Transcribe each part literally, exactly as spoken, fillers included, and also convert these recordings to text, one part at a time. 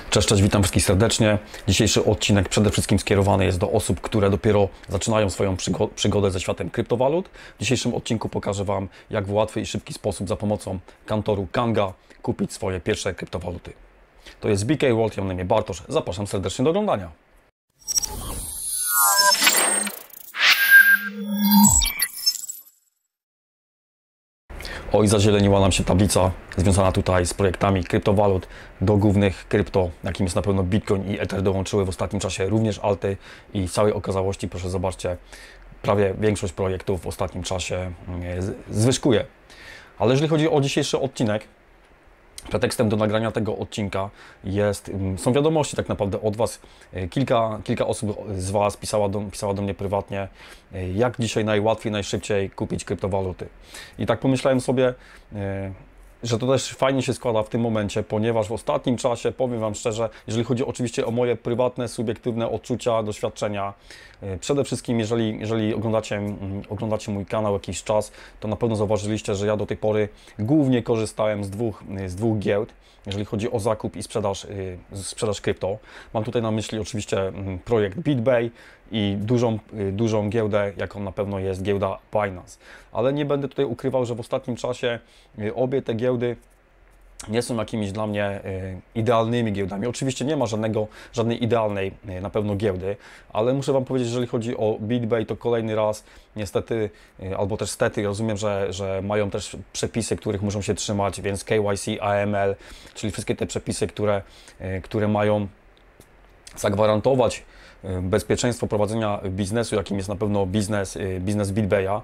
Cześć, cześć, witam wszystkich serdecznie. Dzisiejszy odcinek przede wszystkim skierowany jest do osób, które dopiero zaczynają swoją przygo przygodę ze światem kryptowalut. W dzisiejszym odcinku pokażę Wam, jak w łatwy i szybki sposób za pomocą kantoru Kanga kupić swoje pierwsze kryptowaluty. To jest B K World, ja mam na imię Bartosz. Zapraszam serdecznie do oglądania. Oj, zazieleniła nam się tablica związana tutaj z projektami kryptowalut do głównych krypto, jakim jest na pewno Bitcoin i Ether. Dołączyły w ostatnim czasie również alty i w całej okazałości, proszę zobaczcie, prawie większość projektów w ostatnim czasie zwyżkuje. Ale jeżeli chodzi o dzisiejszy odcinek, pretekstem do nagrania tego odcinka jest, są wiadomości tak naprawdę od Was. Kilka, kilka osób z Was pisała do, pisała do mnie prywatnie, jak dzisiaj najłatwiej, najszybciej kupić kryptowaluty. I tak pomyślałem sobie, że to też fajnie się składa w tym momencie, ponieważ w ostatnim czasie, powiem Wam szczerze, jeżeli chodzi oczywiście o moje prywatne, subiektywne odczucia, doświadczenia, przede wszystkim jeżeli, jeżeli oglądacie, oglądacie mój kanał jakiś czas, to na pewno zauważyliście, że ja do tej pory głównie korzystałem z dwóch, z dwóch giełd, jeżeli chodzi o zakup i sprzedaż, sprzedaż krypto. Mam tutaj na myśli oczywiście projekt BitBay i dużą, dużą giełdę, jaką na pewno jest giełda Binance. Ale nie będę tutaj ukrywał, że w ostatnim czasie obie te giełdy nie są jakimiś dla mnie idealnymi giełdami. Oczywiście nie ma żadnego, żadnej idealnej na pewno giełdy, ale muszę Wam powiedzieć, że jeżeli chodzi o BitBay, to kolejny raz niestety, albo też stety, rozumiem, że, że mają też przepisy, których muszą się trzymać, więc K Y C, A M L, czyli wszystkie te przepisy, które, które mają zagwarantować bezpieczeństwo prowadzenia biznesu, jakim jest na pewno biznes, biznes BitBaya.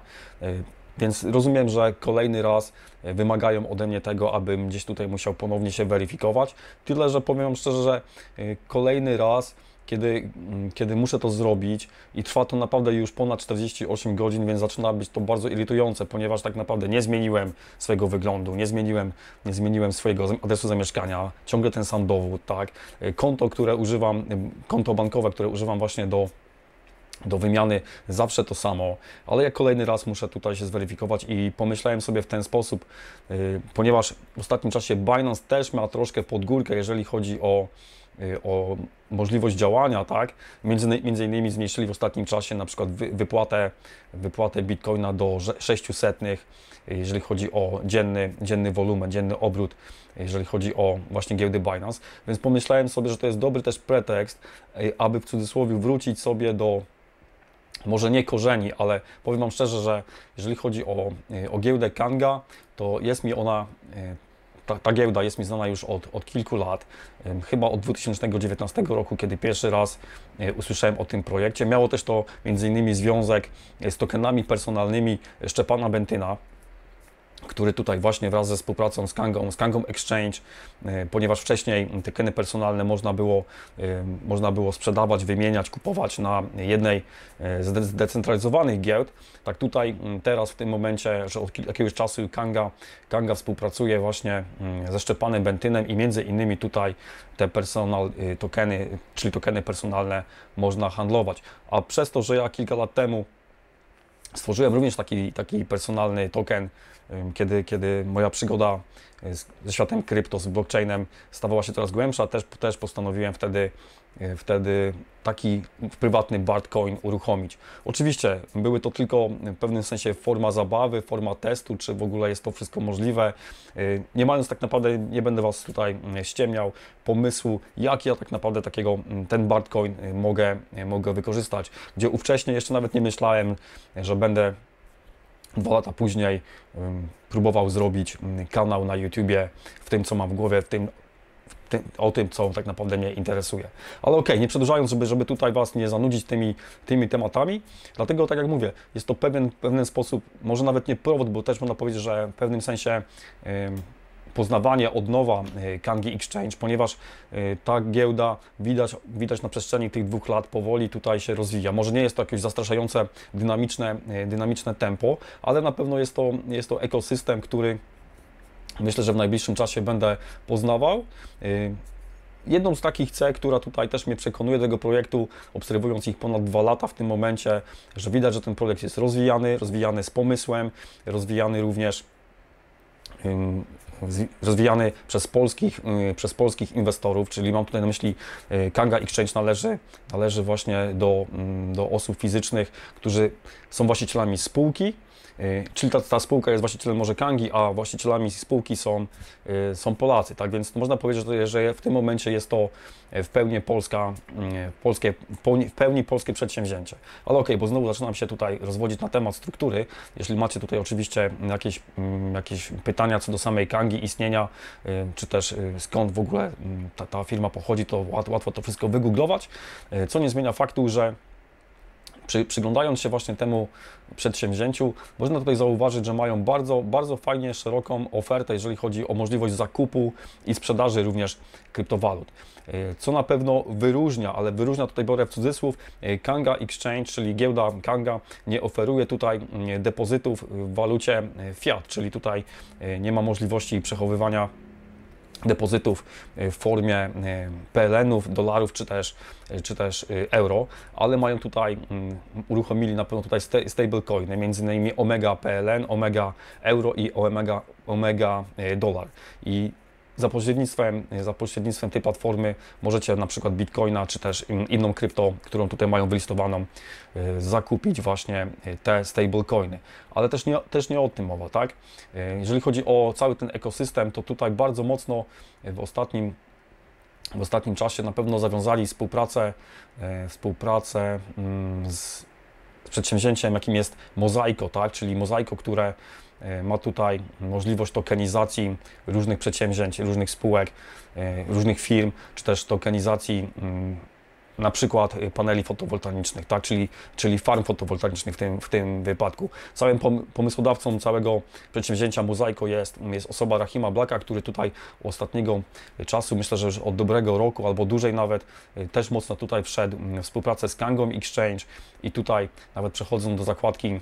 Więc rozumiem, że kolejny raz wymagają ode mnie tego, abym gdzieś tutaj musiał ponownie się weryfikować. Tyle, że powiem Wam szczerze, że kolejny raz, kiedy, kiedy muszę to zrobić i trwa to naprawdę już ponad czterdzieści osiem godzin, więc zaczyna być to bardzo irytujące, ponieważ tak naprawdę nie zmieniłem swojego wyglądu, nie zmieniłem, nie zmieniłem swojego adresu zamieszkania, ciągle ten sam dowód, tak? Konto, które używam, konto bankowe, które używam właśnie do do wymiany, zawsze to samo, ale jak kolejny raz muszę tutaj się zweryfikować i pomyślałem sobie w ten sposób, yy, ponieważ w ostatnim czasie Binance też ma troszkę pod górkę, jeżeli chodzi o, yy, o możliwość działania, tak? Między, między innymi zmniejszyli w ostatnim czasie na przykład wy, wypłatę, wypłatę Bitcoina do sześciuset, jeżeli chodzi o dzienny, dzienny wolumen, dzienny obrót, jeżeli chodzi o właśnie giełdy Binance, więc pomyślałem sobie, że to jest dobry też pretekst, yy, aby w cudzysłowie wrócić sobie do może nie korzeni, ale powiem Wam szczerze, że jeżeli chodzi o, o giełdę Kanga, to jest mi ona, ta, ta giełda jest mi znana już od, od kilku lat, chyba od dwa tysiące dziewiętnastego roku, kiedy pierwszy raz usłyszałem o tym projekcie. Miało też to między innymi związek z tokenami personalnymi Szczepana Bentyna, który tutaj właśnie wraz ze współpracą z Kangą, z Kangą Exchange, ponieważ wcześniej tokeny personalne można było, można było sprzedawać, wymieniać, kupować na jednej z zdecentralizowanych giełd. Tak tutaj teraz w tym momencie, że od jakiegoś czasu Kanga, Kanga współpracuje właśnie ze Szczepanem Bentynem i między innymi tutaj te personal tokeny, czyli tokeny personalne można handlować. A przez to, że ja kilka lat temu stworzyłem również taki, taki personalny token, kiedy, kiedy moja przygoda z, ze światem krypto, z blockchainem stawała się coraz głębsza, też, też postanowiłem wtedy, wtedy taki prywatny Bartcoin uruchomić. Oczywiście były to tylko w pewnym sensie forma zabawy, forma testu, czy w ogóle jest to wszystko możliwe. Nie mając tak naprawdę, nie będę Was tutaj ściemniał, pomysłu, jak ja tak naprawdę takiego, ten Bartcoin mogę, mogę wykorzystać, gdzie ówcześnie jeszcze nawet nie myślałem, że będę dwa lata później um, próbował zrobić um, kanał na YouTubie w tym, co mam w głowie, w tym, w tym, o tym, co tak naprawdę mnie interesuje. Ale okej, okay, nie przedłużając, żeby, żeby tutaj Was nie zanudzić tymi, tymi tematami, dlatego tak jak mówię, jest to pewien, pewien sposób, może nawet nie powód, bo też można powiedzieć, że w pewnym sensie um, poznawanie od nowa Kangi Exchange, ponieważ ta giełda widać, widać na przestrzeni tych dwóch lat powoli tutaj się rozwija. Może nie jest to jakieś zastraszające, dynamiczne, dynamiczne tempo, ale na pewno jest to, jest to ekosystem, który myślę, że w najbliższym czasie będę poznawał. Jedną z takich cech, która tutaj też mnie przekonuje do tego projektu, obserwując ich ponad dwa lata w tym momencie, że widać, że ten projekt jest rozwijany, rozwijany z pomysłem, rozwijany również rozwijany przez polskich, przez polskich inwestorów, czyli mam tutaj na myśli Kanga Exchange należy, należy właśnie do, do osób fizycznych, którzy są właścicielami spółki, czyli ta, ta spółka jest właścicielem może Kangi, a właścicielami spółki są, są Polacy, tak więc można powiedzieć, że w tym momencie jest to w pełni polska, polskie, w pełni, w pełni polskie przedsięwzięcie. Ale okej, okay, bo znowu zaczynam się tutaj rozwodzić na temat struktury. Jeśli macie tutaj oczywiście jakieś, jakieś pytania co do samej Kangi, istnienia, czy też skąd w ogóle ta, ta firma pochodzi, to łatwo to wszystko wygooglować, co nie zmienia faktu, że Przy, przyglądając się właśnie temu przedsięwzięciu, można tutaj zauważyć, że mają bardzo, bardzo fajnie szeroką ofertę, jeżeli chodzi o możliwość zakupu i sprzedaży również kryptowalut. Co na pewno wyróżnia, ale wyróżnia tutaj biorę w cudzysłów, Kanga Exchange, czyli giełda Kanga nie oferuje tutaj depozytów w walucie fiat, czyli tutaj nie ma możliwości przechowywania depozytów w formie P L N-ów, dolarów czy też, czy też euro, ale mają tutaj, uruchomili na pewno tutaj stablecoiny, między innymi Omega P L N, Omega Euro i Omega, Omega Dolar. I za pośrednictwem, za pośrednictwem tej platformy możecie na przykład Bitcoina czy też inną krypto, którą tutaj mają wylistowaną, zakupić właśnie te stablecoiny. Ale też nie, też nie o tym mowa, tak? Jeżeli chodzi o cały ten ekosystem, to tutaj bardzo mocno w ostatnim, w ostatnim czasie na pewno zawiązali współpracę, współpracę z, z przedsięwzięciem, jakim jest Mosaico, tak? Czyli Mosaico, które ma tutaj możliwość tokenizacji różnych przedsięwzięć, różnych spółek, różnych firm, czy też tokenizacji na przykład paneli fotowoltaicznych, tak? czyli, czyli farm fotowoltaicznych w tym, w tym wypadku. Całym pomysłodawcą całego przedsięwzięcia Mosaico jest, jest osoba Rahima Blacka, który tutaj ostatniego czasu, myślę, że już od dobrego roku albo dłużej nawet, też mocno tutaj wszedł w współpracę z Kangą Exchange i tutaj nawet przechodząc do zakładki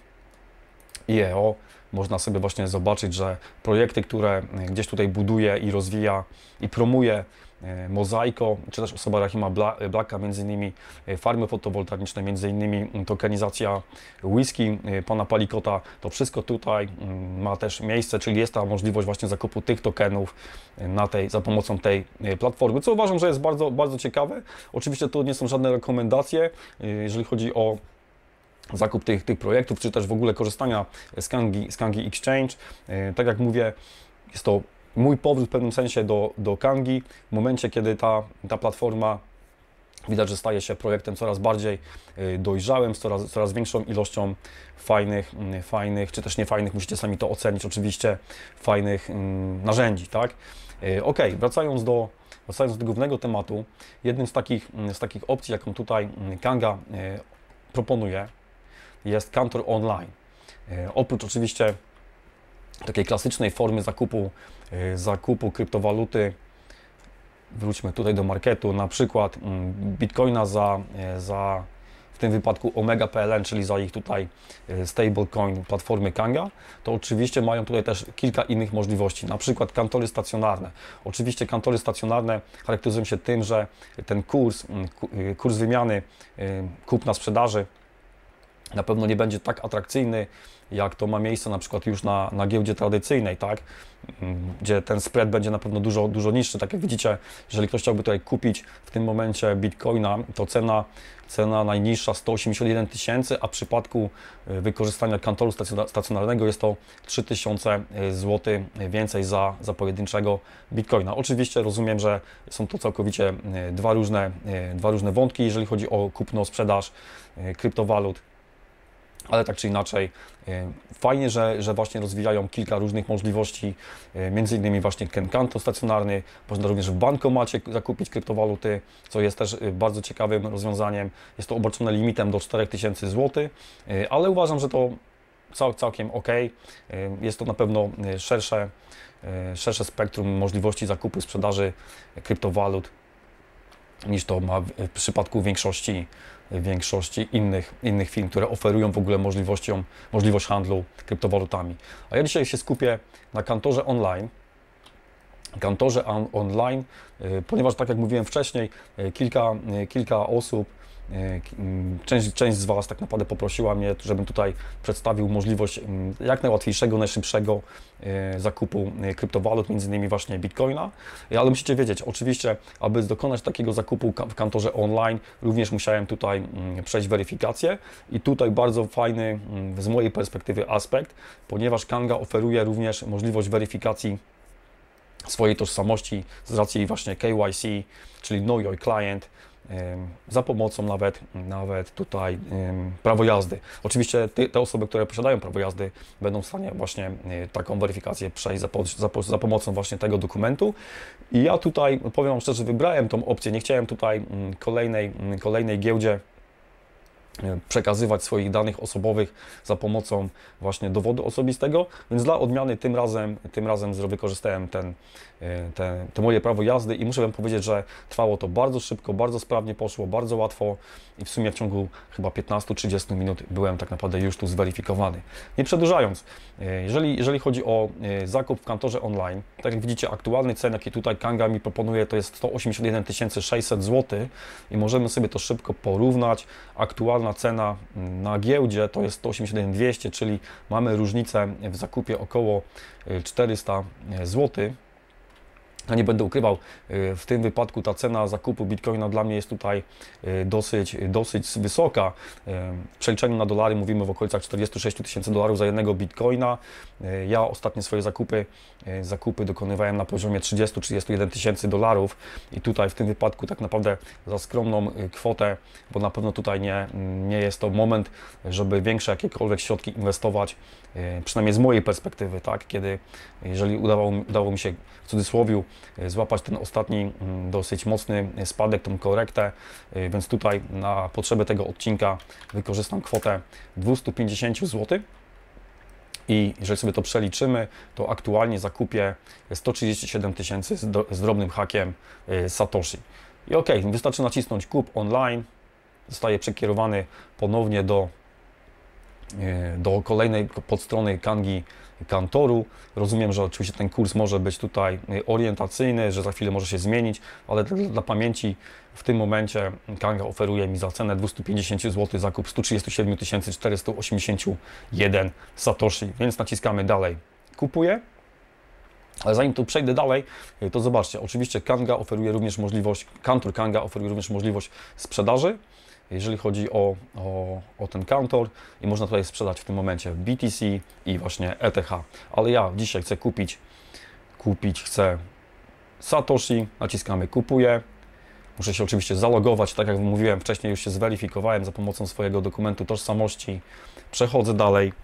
I E O, można sobie właśnie zobaczyć, że projekty, które gdzieś tutaj buduje i rozwija i promuje Mosaico, czy też osoba Rahima Blacka, między innymi farmy fotowoltaiczne, między innymi tokenizacja whisky pana Palikota, to wszystko tutaj ma też miejsce, czyli jest ta możliwość właśnie zakupu tych tokenów na tej, za pomocą tej platformy, co uważam, że jest bardzo, bardzo ciekawe. Oczywiście to nie są żadne rekomendacje, jeżeli chodzi o zakup tych, tych projektów, czy też w ogóle korzystania z Kangi, z Kangi Exchange. Tak jak mówię, jest to mój powrót w pewnym sensie do, do Kangi, w momencie, kiedy ta, ta platforma widać, że staje się projektem coraz bardziej dojrzałym, z coraz, coraz większą ilością fajnych, fajnych, czy też niefajnych, musicie sami to ocenić oczywiście, fajnych narzędzi, tak? Ok, wracając do, wracając do głównego tematu, jednym z takich, z takich opcji, jaką tutaj Kanga proponuje, jest kantor online. Oprócz oczywiście takiej klasycznej formy zakupu, zakupu kryptowaluty, wróćmy tutaj do marketu, na przykład Bitcoina za, za w tym wypadku Omega P L N, czyli za ich tutaj stablecoin platformy Kanga, to oczywiście mają tutaj też kilka innych możliwości, na przykład kantory stacjonarne. Oczywiście kantory stacjonarne charakteryzują się tym, że ten kurs, kurs wymiany kupna sprzedaży na pewno nie będzie tak atrakcyjny, jak to ma miejsce na przykład już na, na giełdzie tradycyjnej, tak? Gdzie ten spread będzie na pewno dużo, dużo niższy. Tak jak widzicie, jeżeli ktoś chciałby tutaj kupić w tym momencie Bitcoina, to cena, cena najniższa sto osiemdziesiąt jeden tysięcy, a w przypadku wykorzystania kantoru stacjonarnego jest to trzy tysiące złotych więcej za, za pojedynczego Bitcoina. Oczywiście rozumiem, że są to całkowicie dwa różne, dwa różne wątki, jeżeli chodzi o kupno-sprzedaż kryptowalut. Ale tak czy inaczej, fajnie, że, że właśnie rozwijają kilka różnych możliwości, między innymi właśnie ten kantor stacjonarny, można również w bankomacie zakupić kryptowaluty, co jest też bardzo ciekawym rozwiązaniem. Jest to obarczone limitem do czterech tysięcy złotych, ale uważam, że to cał, całkiem ok. Jest to na pewno szersze, szersze spektrum możliwości zakupu i sprzedaży kryptowalut, niż to ma w przypadku większości, większości innych, innych firm, które oferują w ogóle możliwością, możliwość handlu kryptowalutami. A ja dzisiaj się skupię na kantorze online. Kantorze on, online, ponieważ tak jak mówiłem wcześniej, kilka, kilka osób Część, część z Was tak naprawdę poprosiła mnie, żebym tutaj przedstawił możliwość jak najłatwiejszego, najszybszego zakupu kryptowalut, między innymi właśnie Bitcoina. Ale musicie wiedzieć, oczywiście, aby dokonać takiego zakupu w kantorze online, również musiałem tutaj przejść weryfikację i tutaj bardzo fajny z mojej perspektywy aspekt, ponieważ Kanga oferuje również możliwość weryfikacji swojej tożsamości z racji właśnie K Y C, czyli Know Your Client, za pomocą nawet, nawet tutaj prawo jazdy. Oczywiście te, te osoby, które posiadają prawo jazdy, będą w stanie właśnie taką weryfikację przejść za, za, za pomocą właśnie tego dokumentu. I ja tutaj, powiem Wam szczerze, wybrałem tą opcję, nie chciałem tutaj kolejnej, kolejnej giełdzie przekazywać swoich danych osobowych za pomocą właśnie dowodu osobistego, więc dla odmiany tym razem, tym razem wykorzystałem ten, ten, to moje prawo jazdy i muszę Wam powiedzieć, że trwało to bardzo szybko, bardzo sprawnie poszło, bardzo łatwo i w sumie w ciągu chyba piętnastu do trzydziestu minut byłem tak naprawdę już tu zweryfikowany. Nie przedłużając, jeżeli, jeżeli chodzi o zakup w kantorze online, tak jak widzicie, aktualny cen, jaki tutaj Kanga mi proponuje, to jest sto osiemdziesiąt jeden tysięcy sześćset złotych i możemy sobie to szybko porównać. Aktualna cena na giełdzie to jest sto osiemdziesiąt jeden tysięcy dwieście, czyli mamy różnicę w zakupie około czterysta złotych. Ja nie będę ukrywał, w tym wypadku ta cena zakupu Bitcoina dla mnie jest tutaj dosyć, dosyć wysoka. W przeliczeniu na dolary mówimy w okolicach czterdziestu sześciu tysięcy dolarów za jednego Bitcoina. Ja ostatnie swoje zakupy, zakupy dokonywałem na poziomie trzydziestu do trzydziestu jeden tysięcy dolarów i tutaj w tym wypadku tak naprawdę za skromną kwotę, bo na pewno tutaj nie, nie jest to moment, żeby większe jakiekolwiek środki inwestować, przynajmniej z mojej perspektywy, tak, kiedy jeżeli udało, udało mi się w cudzysłowie złapać ten ostatni dosyć mocny spadek, tą korektę, więc tutaj na potrzeby tego odcinka wykorzystam kwotę dwieście pięćdziesiąt złotych i jeżeli sobie to przeliczymy, to aktualnie zakupię sto trzydzieści siedem tysięcy z drobnym hakiem Satoshi. I ok, wystarczy nacisnąć kup online, zostaje przekierowany ponownie do do kolejnej podstrony Kangi Kantoru. Rozumiem, że oczywiście ten kurs może być tutaj orientacyjny, że za chwilę może się zmienić, ale dla, dla pamięci w tym momencie Kanga oferuje mi za cenę dwieście pięćdziesiąt złotych zakup sto trzydzieści siedem tysięcy czterysta osiemdziesiąt jeden Satoshi, więc naciskamy dalej, kupuję. Ale zanim tu przejdę dalej, to zobaczcie, oczywiście Kanga oferuje również możliwość, Kantor Kanga oferuje również możliwość sprzedaży, jeżeli chodzi o, o, o ten kantor i można tutaj sprzedać w tym momencie B T C i właśnie E T H. Ale ja dzisiaj chcę kupić, kupić chcę Satoshi, naciskamy kupuję. Muszę się oczywiście zalogować, tak jak mówiłem wcześniej, już się zweryfikowałem za pomocą swojego dokumentu tożsamości. Przechodzę dalej.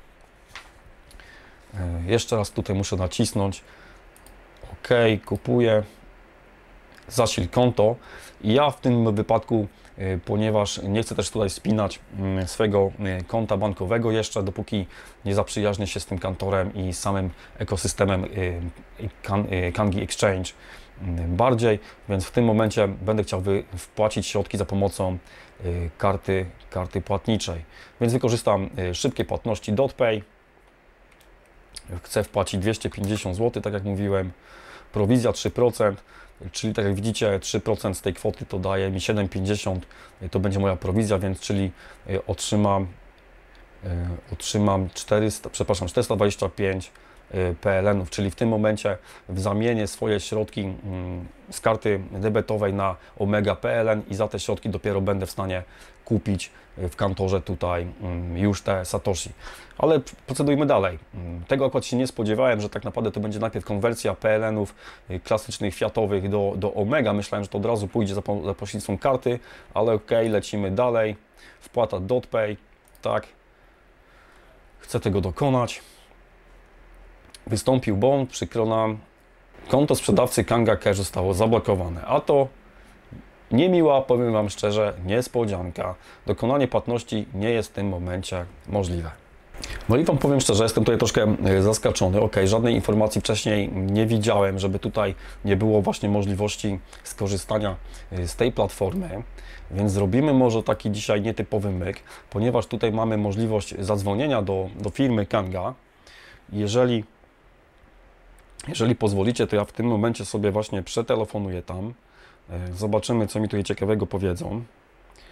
Jeszcze raz tutaj muszę nacisnąć OK, kupuję. Zasil konto i ja w tym wypadku, ponieważ nie chcę też tutaj spinać swojego konta bankowego jeszcze, dopóki nie zaprzyjaźnię się z tym kantorem i samym ekosystemem Kangi Exchange bardziej, więc w tym momencie będę chciał wpłacić środki za pomocą karty, karty płatniczej, więc wykorzystam szybkie płatności DotPay. Chcę wpłacić dwieście pięćdziesiąt złotych, tak jak mówiłem, prowizja trzy procent. Czyli tak jak widzicie, trzy procent z tej kwoty to daje mi siedem pięćdziesiąt, to będzie moja prowizja, więc czyli otrzymam, otrzymam czterysta, przepraszam, czterysta dwadzieścia pięć P L N-ów, czyli w tym momencie w zamienię swoje środki z karty debetowej na Omega P L N i za te środki dopiero będę w stanie kupić w kantorze tutaj już te Satoshi. Ale procedujmy dalej. Tego akurat się nie spodziewałem, że tak naprawdę to będzie najpierw konwersja P L N-ów klasycznych, fiatowych do, do Omega. Myślałem, że to od razu pójdzie za, za pośrednictwem karty, ale ok, lecimy dalej. Wpłata DotPay, tak. Chcę tego dokonać. Wystąpił błąd, przykro nam. Konto sprzedawcy Kanga Cash zostało zablokowane, a to niemiła, powiem Wam szczerze, niespodzianka. Dokonanie płatności nie jest w tym momencie możliwe. No i Wam powiem szczerze, jestem tutaj troszkę zaskoczony. Ok, żadnej informacji wcześniej nie widziałem, żeby tutaj nie było właśnie możliwości skorzystania z tej platformy. Więc zrobimy może taki dzisiaj nietypowy myk, ponieważ tutaj mamy możliwość zadzwonienia do, do firmy Kanga. Jeżeli Jeżeli pozwolicie, to ja w tym momencie sobie właśnie przetelefonuję tam. Zobaczymy, co mi tutaj ciekawego powiedzą.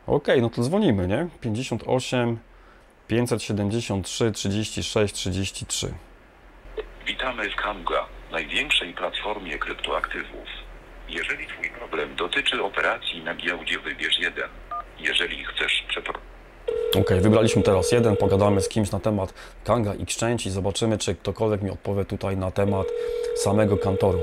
Okej, no to dzwonimy, nie? pięćdziesiąt osiem, pięćset siedemdziesiąt trzy, trzydzieści sześć, trzydzieści trzy. Witamy w Kanga, największej platformie kryptoaktywów. Jeżeli Twój problem dotyczy operacji na giełdzie, wybierz jeden. Jeżeli chcesz przeprowadzić... Ok, wybraliśmy teraz jeden, pogadamy z kimś na temat Kanga Exchange i zobaczymy, czy ktokolwiek mi odpowie tutaj na temat samego kantoru.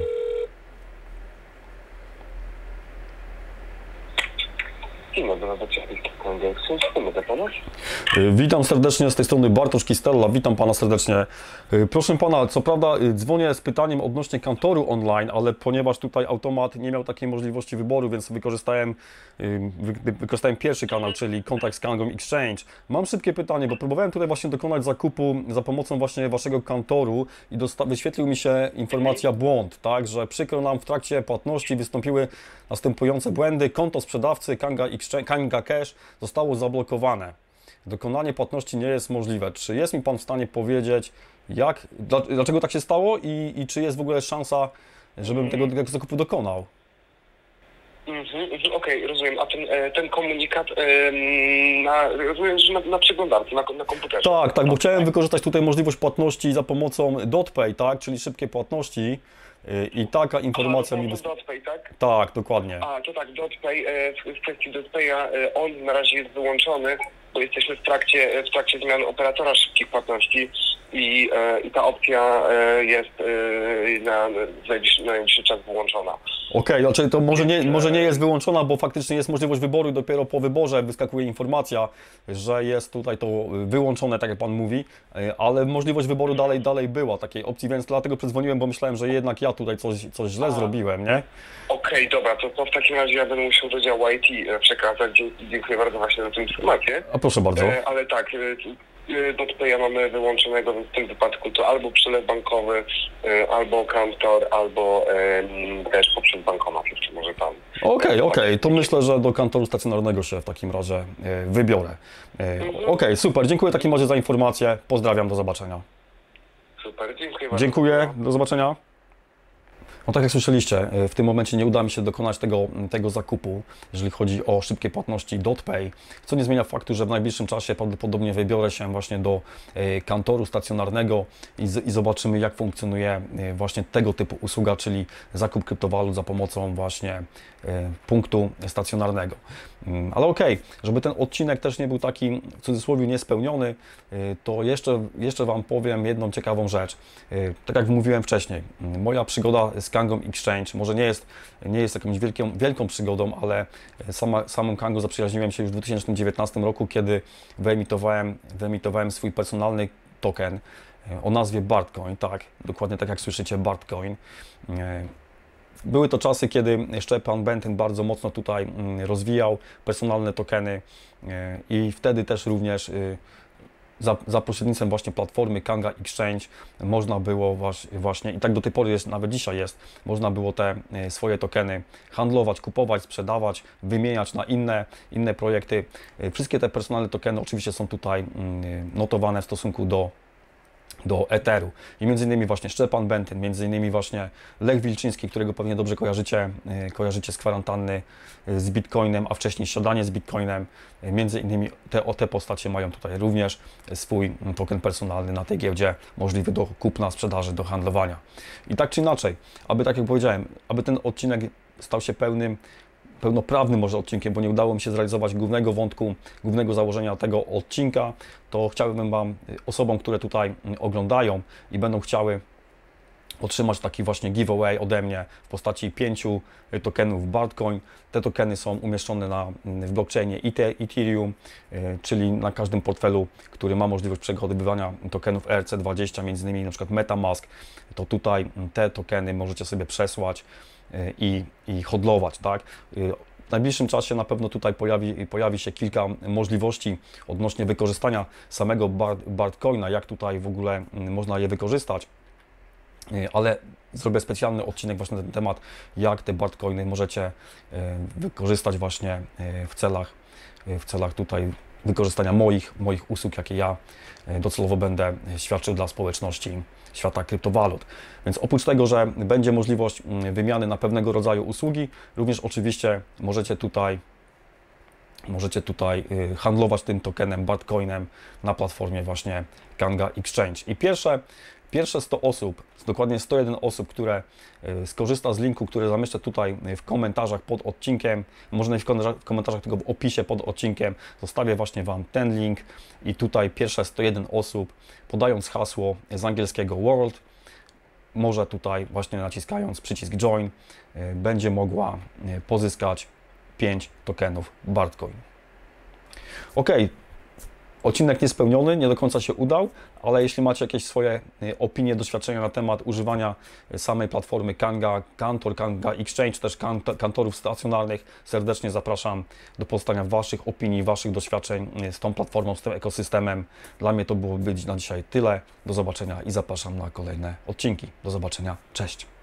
Dzień dobry, Kanga Exchange, mogę pomóc? Witam serdecznie, z tej strony Bartosz Kistella, witam Pana serdecznie. Proszę Pana, co prawda dzwonię z pytaniem odnośnie kantoru online, ale ponieważ tutaj automat nie miał takiej możliwości wyboru, więc wykorzystałem, wy, wykorzystałem pierwszy kanał, czyli kontakt z Kangą Exchange. Mam szybkie pytanie, bo próbowałem tutaj właśnie dokonać zakupu za pomocą właśnie Waszego kantoru i wyświetlił mi się informacja błąd, tak, że przykro nam, w trakcie płatności wystąpiły następujące błędy. Konto sprzedawcy Kanga Exchange, Kanga Cash zostało zablokowane. Dokonanie płatności nie jest możliwe. Czy jest mi Pan w stanie powiedzieć, jak, dlaczego tak się stało i, i czy jest w ogóle szansa, żebym tego, tego zakupu dokonał? Mhm, mhm, Okej, okay, rozumiem. A ten, ten komunikat, na, rozumiem, że na, na przeglądarce, na, na komputerze. Tak, tak, bo chciałem wykorzystać tutaj możliwość płatności za pomocą DotPay, tak, czyli szybkie płatności. I taka informacja A, mi wysłała. DotPay, tak? Tak, dokładnie. A, to tak, DotPay, w kwestii DotPaya, on na razie jest wyłączony, bo jesteśmy w trakcie, w trakcie zmiany operatora szybkich płatności i, i ta opcja jest na najbliższy, na najbliższy czas wyłączona. Okej, okay, znaczy to może nie, może nie jest wyłączona, bo faktycznie jest możliwość wyboru i dopiero po wyborze wyskakuje informacja, że jest tutaj to wyłączone, tak jak Pan mówi, ale możliwość wyboru dalej, dalej była takiej opcji, więc dlatego przedzwoniłem, bo myślałem, że jednak ja tutaj coś, coś źle A. zrobiłem, nie? Okej, okay, dobra, to, to w takim razie ja będę musiał do działu I T przekazać. Dziękuję bardzo właśnie za tę informację. A proszę bardzo. Ale tak, DotPaya mamy wyłączonego, więc w tym wypadku to albo przelew bankowy, albo kantor, albo też poprzez bankomat, jeszcze może tam. Okej, okej, okay. To myślę, że do kantoru stacjonarnego się w takim razie wybiorę. Mhm. Okej, okay, super, dziękuję w takim razie za informację, pozdrawiam, do zobaczenia. Super, dziękuję bardzo. Dziękuję, do zobaczenia. No tak jak słyszeliście, w tym momencie nie uda mi się dokonać tego, tego zakupu, jeżeli chodzi o szybkie płatności DotPay, co nie zmienia faktu, że w najbliższym czasie prawdopodobnie wybiorę się właśnie do kantoru stacjonarnego i, z, i zobaczymy, jak funkcjonuje właśnie tego typu usługa, czyli zakup kryptowalut za pomocą właśnie punktu stacjonarnego. Ale okej, okay, żeby ten odcinek też nie był taki w cudzysłowie niespełniony, to jeszcze, jeszcze Wam powiem jedną ciekawą rzecz. Tak jak mówiłem wcześniej, moja przygoda z Kangą Exchange może nie jest, nie jest jakąś wielką, wielką przygodą, ale sama, samą Kangą zaprzyjaźniłem się już w dwa tysiące dziewiętnastym roku, kiedy wyemitowałem, wyemitowałem swój personalny token o nazwie Bartcoin, tak, dokładnie tak jak słyszycie, Bartcoin. Były to czasy, kiedy Szczepan Benton bardzo mocno tutaj rozwijał personalne tokeny i wtedy też również za, za pośrednictwem właśnie platformy Kanga Exchange można było właśnie, i tak do tej pory jest, nawet dzisiaj jest, można było te swoje tokeny handlować, kupować, sprzedawać, wymieniać na inne, inne projekty. Wszystkie te personalne tokeny oczywiście są tutaj notowane w stosunku do do Etheru. I między innymi właśnie Szczepan Benton, między innymi właśnie Lech Wilczyński, którego pewnie dobrze kojarzycie, kojarzycie z kwarantanny z Bitcoinem, a wcześniej siadanie z Bitcoinem. Między innymi te, o te postacie mają tutaj również swój token personalny na tej giełdzie, możliwy do kupna, sprzedaży, do handlowania. I tak czy inaczej, aby tak jak powiedziałem, aby ten odcinek stał się pełnym pełnoprawnym może odcinkiem, bo nie udało mi się zrealizować głównego wątku, głównego założenia tego odcinka, to chciałbym Wam, osobom, które tutaj oglądają i będą chciały otrzymać taki właśnie giveaway ode mnie w postaci pięciu tokenów Bartcoin. Te tokeny są umieszczone na, w blockchainie Ethereum, czyli na każdym portfelu, który ma możliwość przechowywania tokenów E R C dwadzieścia, między innymi na przykład MetaMask, to tutaj te tokeny możecie sobie przesłać i, i hodlować, tak? W najbliższym czasie na pewno tutaj pojawi, pojawi się kilka możliwości odnośnie wykorzystania samego Bartcoina, jak tutaj w ogóle można je wykorzystać, ale zrobię specjalny odcinek właśnie na ten temat, jak te Bartcoiny możecie wykorzystać właśnie w celach, w celach tutaj wykorzystania moich, moich usług, jakie ja docelowo będę świadczył dla społeczności świata kryptowalut. Więc oprócz tego, że będzie możliwość wymiany na pewnego rodzaju usługi, również oczywiście możecie tutaj możecie tutaj handlować tym tokenem Bartcoinem na platformie właśnie Kanga Exchange. I pierwsze, pierwsze sto osób, dokładnie sto jeden osób, które skorzysta z linku, który zamieszczę tutaj w komentarzach pod odcinkiem, może nie w komentarzach, w komentarzach, tylko w opisie pod odcinkiem, zostawię właśnie Wam ten link i tutaj pierwsze sto jeden osób, podając hasło z angielskiego World, może tutaj właśnie naciskając przycisk Join, będzie mogła pozyskać pięć tokenów Bartcoin. Ok, odcinek niespełniony, nie do końca się udał, ale jeśli macie jakieś swoje opinie, doświadczenia na temat używania samej platformy Kanga, Kantor, Kanga Exchange, też kantorów stacjonarnych, serdecznie zapraszam do pozostawienia Waszych opinii, Waszych doświadczeń z tą platformą, z tym ekosystemem. Dla mnie to było być na dzisiaj tyle. Do zobaczenia i zapraszam na kolejne odcinki. Do zobaczenia, cześć!